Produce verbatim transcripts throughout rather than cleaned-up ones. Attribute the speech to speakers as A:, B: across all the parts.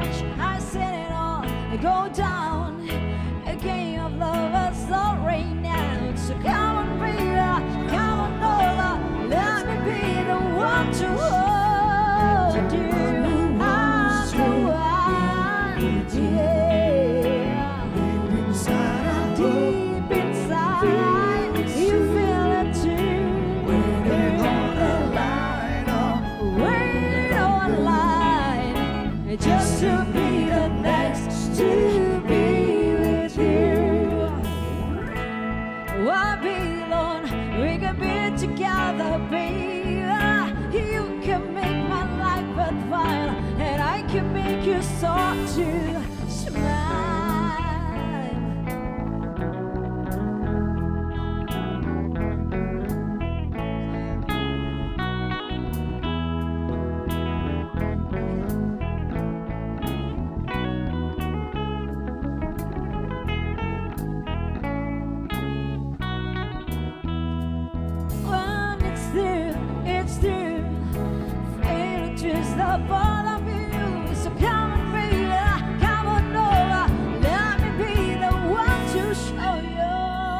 A: watch, I seen it all go down. A game of lovers all right now. So come on, baby, come on over. Let me be the one to hold you. I'm the one, yeah. Deep inside, deep inside, you feel it too. Waiting on the line, waiting on the line, just to be the next to be with you. I'll be alone, we can be together, baby. You can make my life worthwhile, and I can make you start to smile. It's true, it'll just the both of you. So come on, baby, come on over. Let me be the one to show you.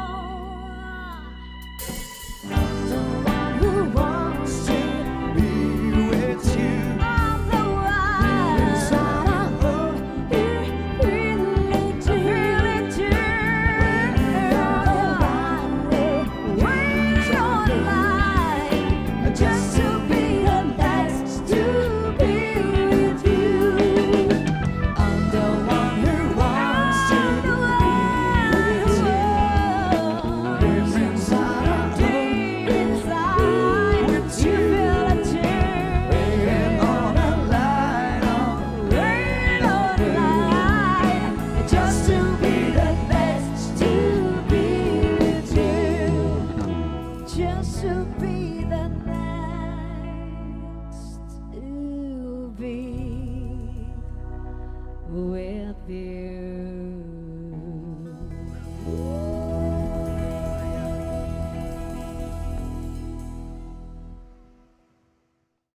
A: I'm the one who wants to be with you. I'm the one inside I hope you really do, really do. Waiting on the line, just to be the next to be with you. I'm the one who wants to be with you. Deep inside, deep inside, you feel it too. Waiting on the line, waiting on the line, just to be the next to be with you. Just to be the next to be with you.